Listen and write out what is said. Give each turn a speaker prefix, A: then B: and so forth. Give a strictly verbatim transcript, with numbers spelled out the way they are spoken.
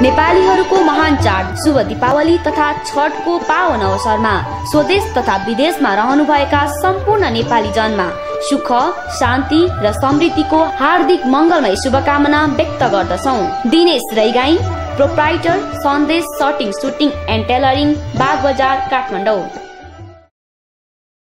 A: नेपालीहरूको महान चाड शुभ दीपावली तथा छठको पावन अवसरमा स्वदेश तथा विदेशमा रहनुभएका सम्पूर्ण नेपाली जनमा सुख, शान्ति र समृद्धिको हार्दिक मङ्गलमय शुभकामना व्यक्त गर्दछौँ। Dinesh Raigai, proprietor, Sandesh shirting suiting and tailoring, Bagbazar, Kathmandu.